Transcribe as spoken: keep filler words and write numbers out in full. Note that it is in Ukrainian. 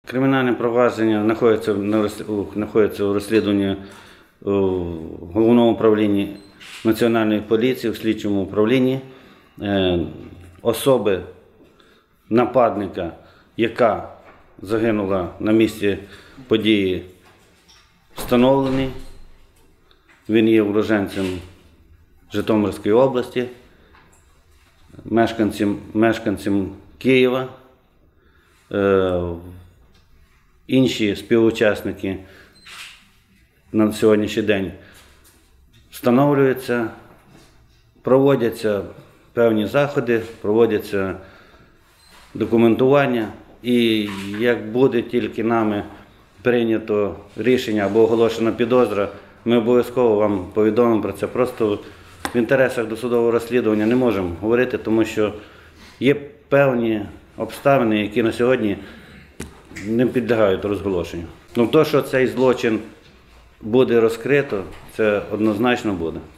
Кримінальне провадження знаходиться, знаходиться у розслідуванні у Головному управлінні Національної поліції, в слідчому управлінні. Особи нападника, яка загинула на місці події, встановлені. Він є уроженцем Житомирської області, мешканцем, мешканцем Києва. Е, інші співучасники на сьогоднішній день встановлюються, проводяться певні заходи, проводяться документування. І як буде тільки нами прийнято рішення або оголошена підозра, ми обов'язково вам повідомимо про це. Просто в інтересах досудового розслідування не можемо говорити, тому що є певні обставини, які на сьогодні не підлягають розголошенню. Ну, то, що цей злочин буде розкрито, це однозначно буде.